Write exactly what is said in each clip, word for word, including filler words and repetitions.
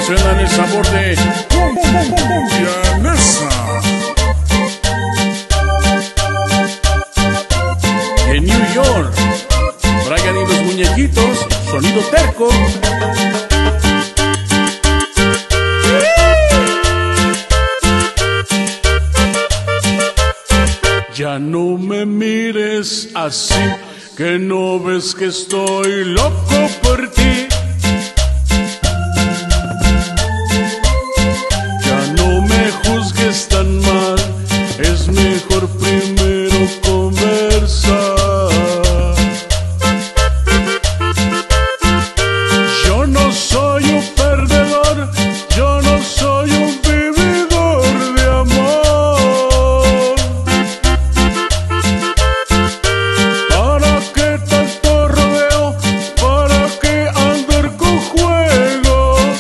suenan el sabor de Cumbianesa. En New York, Brian y los muñequitos, sonido terco. Ya no me mires así, que no ves que estoy loco por ti. Ya no me juzgues tan mal, es mejor primero conversar. Yo no soy un perdedor, yo no soy un vividor de amor. ¿Para qué tanto rodeo? ¿Para qué andar con juegos?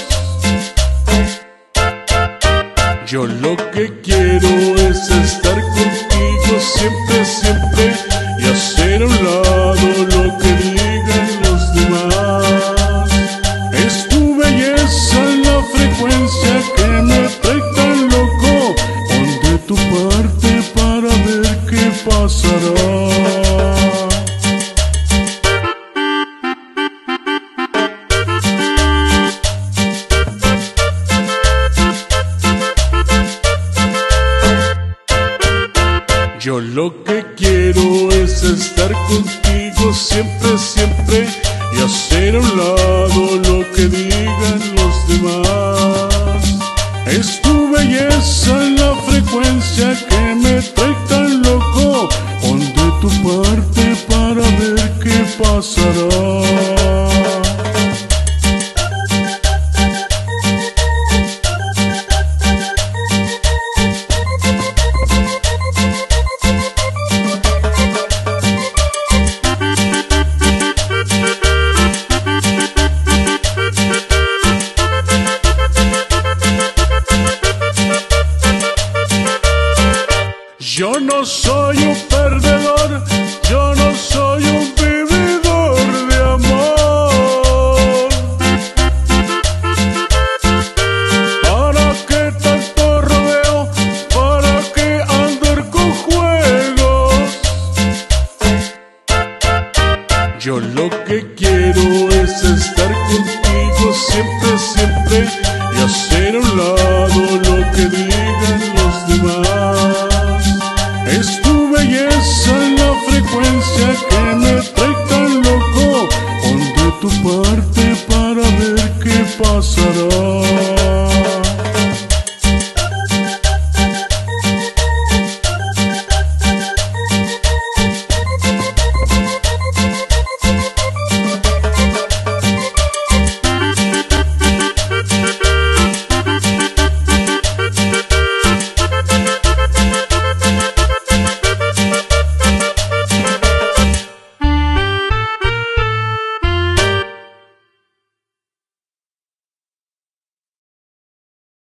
Yo lo que quiero es estar contigo siempre, siempre, y hacer a un lado lo que digan los demás. Es tu belleza la frecuencia que me trae tan loco. Pon de tu parte para ver qué pasará. Yo lo que quiero es estar contigo siempre, siempre, y hacer a un lado lo que digan los demás. Es tu belleza la frecuencia que me trae tan loco. Pon de tu parte para ver qué pasará. Yo no soy un perdedor, yo no soy un vividor de amor. ¿Para qué tanto rodeo? ¿Para qué andar con juegos? Yo lo que quiero es estar contigo siempre, siempre, y hacer a un lado lo que digan los demás. Es tu belleza la frecuencia que me trae tan loco. Pon de tu parte para ver qué pasará.